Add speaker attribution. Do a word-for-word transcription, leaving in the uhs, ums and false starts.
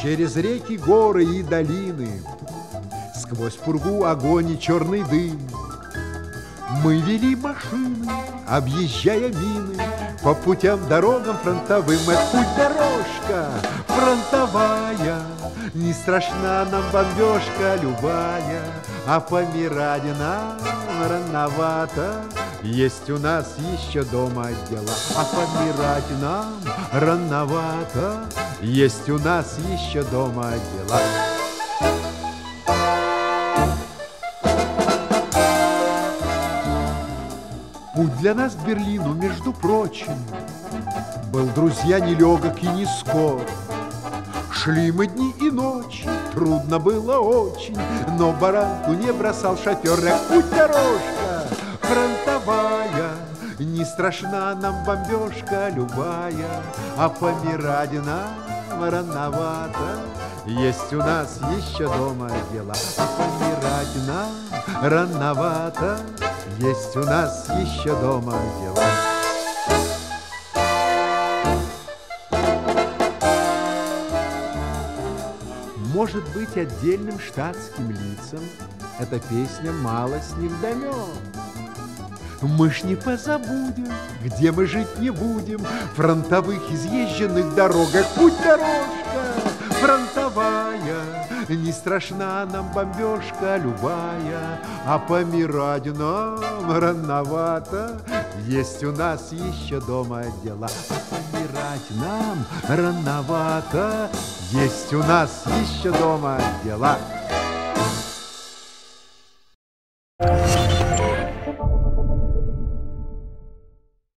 Speaker 1: через реки, горы и долины, сквозь пургу огонь и черный дым. Мы вели машины, объезжая мины, по путям, дорогам фронтовым. Это путь-дорожка фронтовая, не страшна нам бомбежка любая, а помирать нам рановато. Есть у нас еще дома дела, а помирать нам рановато. Есть у нас еще дома дела. Путь для нас к Берлину, между прочим, был, друзья, нелегок и не скор. Шли мы дни и ночи, трудно было очень, но баранку не бросал шофер. Эх, путь-дорожка фронтовая, не страшна нам бомбежка любая, а помирать нам рановато. Есть у нас еще дома дела, а помирать нам рановато. Есть у нас еще дома дела. Может быть, отдельным штатским лицам эта песня малость невдомек. Мы ж не позабудем, где мы жить не будем, фронтовых изъезженных дорогах. Путь-дорожка фронтовая, не страшна нам бомбежка любая, а помирать нам рановато. Есть у нас еще дома дела, а помирать нам рановато. Есть у нас еще дома дела.